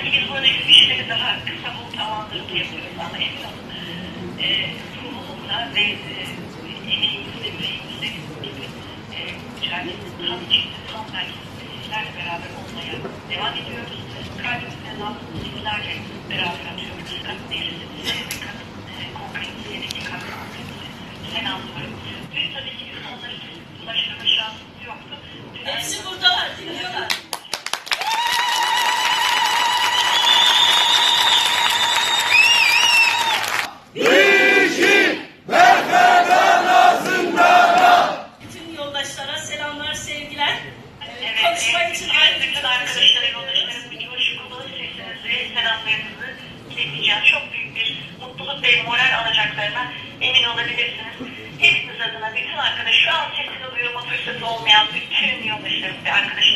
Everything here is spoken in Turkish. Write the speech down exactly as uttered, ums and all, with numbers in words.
Belki biz buradaki işleri daha kısa bu tamamdır diyebiliriz ama emin olun. E, ruhumuzla ve e, emeğimizle, yüreğimizle gibi e, mücadelesi tam içinde, tam belki sizlerle beraber olmaya devam ediyoruz. Kalbimizle, nabzımızı sizlerle beraber atıyoruz. Kadın değersinize ve kadın e, kongrenizindeki kadın kongrenizine selamlıyorum. Ve tabii ki onları ulaştırma şansımız yoktu. Hepsi buradalar, dinliyorlar. Bütün yoldaşlara selamlar, sevgiler. Evet, Konuşma evet, için bütün, ayrıca bütün arkadaşlara, yoldaşlarım, bir coşkulu sesinizi, selamlarınızı ileteceğim. Çok büyük bir mutluluk ve moral alacaklarına emin olabilirsiniz. Hepiniz adına bütün arkadaş, şu an sesini duyurma fırsatı olmayan bütün yoldaşlarım ve arkadaşlarım